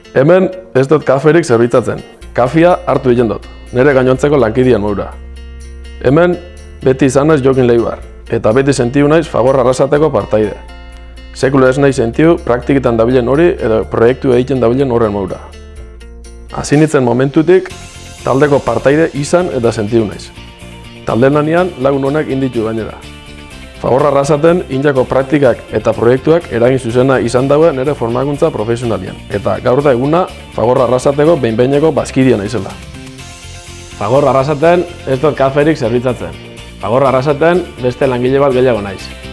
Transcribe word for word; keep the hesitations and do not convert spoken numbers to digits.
Hemen ez dut kaferik zerbitzatzen. Kafia hartu egin dut, nire gainontzeko lankidian moura. Hemen beti izan naiz Jokin Leibar, eta beti sentiu naiz Fagor Arrasateko partaide. Sekulo ez nahi sentiu praktiketan dabilen hori edo proiektu egiten dabilen horren moura. Hasi nintzen momentutik taldeko partaide izan eta sentiu naiz. Talde lanean lagun honek inditu gainera. Fagor Arrasaten indako praktikak eta proiektuak eragin zuzena izan daue nire formakuntza profesionalian. Eta gaur da eguna Fagor Arrasateko behin-behineko bazkidia naizela. Fagor Arrasaten ez dut kaferik zerbitzatzen. Fagor Arrasaten beste langile bat gehiago naiz.